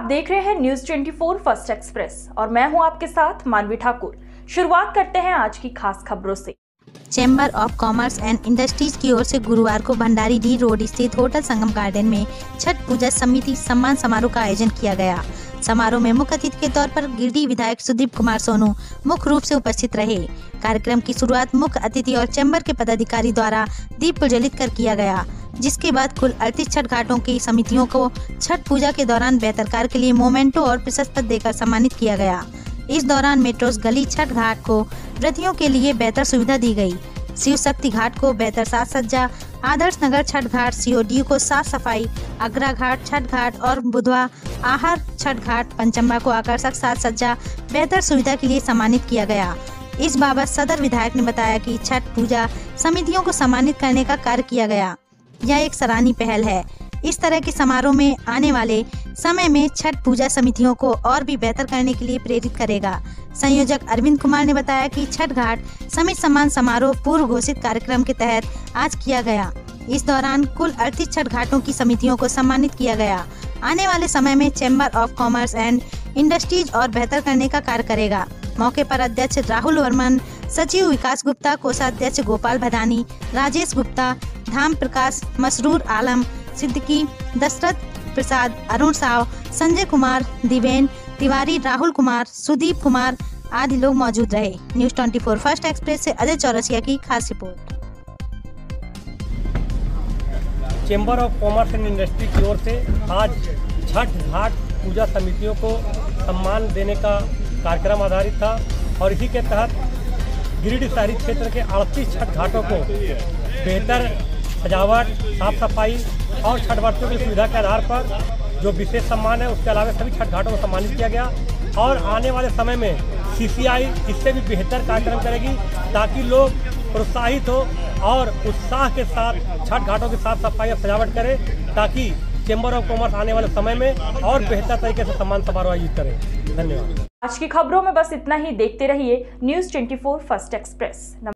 देख रहे हैं न्यूज 24 फर्स्ट एक्सप्रेस और मैं हूं आपके साथ मानवी ठाकुर। शुरुआत करते हैं आज की खास खबरों से। Chamber of commerce and industries की ओर से गुरुवार को भंडारी डी रोड स्थित होटल संगम गार्डन में छठ पूजा समिति सम्मान समारोह का आयोजन किया गया। समारोह में मुख्य अतिथि के तौर पर गिरिडीह विधायक सुदीप कुमार सोनू मुख्य रूप से उपस्थित रहे। कार्यक्रम की शुरुआत मुख्य अतिथि और चैम्बर के पदाधिकारी द्वारा दीप प्रज्वलित कर किया गया, जिसके बाद कुल 38 छठ घाटों की समितियों को छठ पूजा के दौरान बेहतर कार्य के लिए मोमेंटो और प्रशस्ति पत्र देकर सम्मानित किया गया। इस दौरान मेट्रोस गली छठ घाट को व्रतियों के लिए बेहतर सुविधा दी गई। शिव शक्ति घाट को बेहतर साज सज्जा, आदर्श नगर छठ घाट सीओडी को साफ सफाई, अग्रा घाट छठ घाट और बुधवा आहर छठ घाट पंचम्बा को आकर्षक साज सज्जा बेहतर सुविधा के लिए सम्मानित किया गया। इस बाबत सदर विधायक ने बताया कि छठ पूजा समितियों को सम्मानित करने का कार्य किया गया। यह एक सराहनीय पहल है। इस तरह के समारोह में आने वाले समय में छठ पूजा समितियों को और भी बेहतर करने के लिए प्रेरित करेगा। संयोजक अरविंद कुमार ने बताया कि छठ घाट समिति सम्मान समारोह पूर्व घोषित कार्यक्रम के तहत आज किया गया। इस दौरान कुल 38 छठ घाटों की समितियों को सम्मानित किया गया। आने वाले समय में chamber of commerce and industries और बेहतर करने का कार्य करेगा। मौके पर अध्यक्ष राहुल वर्मन, सचिव विकास गुप्ता, कोषाध्यक्ष गोपाल भदानी, राजेश गुप्ता, धाम प्रकाश, मसरूर आलम, सिद्दीकी, दशरथ प्रसाद, अरुण साव, संजय कुमार, दिवेन तिवारी, राहुल कुमार, सुदीप कुमार आदि लोग मौजूद रहे। न्यूज 24 फर्स्ट एक्सप्रेस से अजय चौरसिया की खास report. Chamber of commerce and industry की ओर से आज छठ घाट पूजा समितियों को सम्मान देने का कार्यक्रम आधारित था और इसी के तहत गिरिडीह शहरी क्षेत्र के 38 छठ घाटों को बेहतर सजावट, साफ सफाई और छठ व्रतियों की सुविधा के आधार पर जो विशेष सम्मान है उसके अलावा सभी छठ घाटों को सम्मानित किया गया। और आने वाले समय में सीसीआई इससे भी बेहतर कार्यक्रम करेगी ताकि लोग प्रोत्साहित हो और उत्साह के साथ छठ घाटों की साफ सफाई और सजावट करें, ताकि चैम्बर ऑफ कॉमर्स आने वाले समय में और बेहतर तरीके से सम्मान समारोह आयोजित करें। धन्यवाद। आज की खबरों में बस इतना ही। देखते रहिए न्यूज 24 फर्स्ट एक्सप्रेस।